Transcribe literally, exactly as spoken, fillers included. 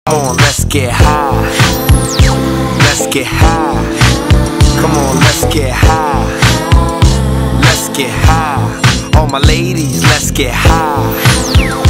Come on, let's get high. Let's get high. Come on, let's get high. Let's get high. All my ladies, let's get high.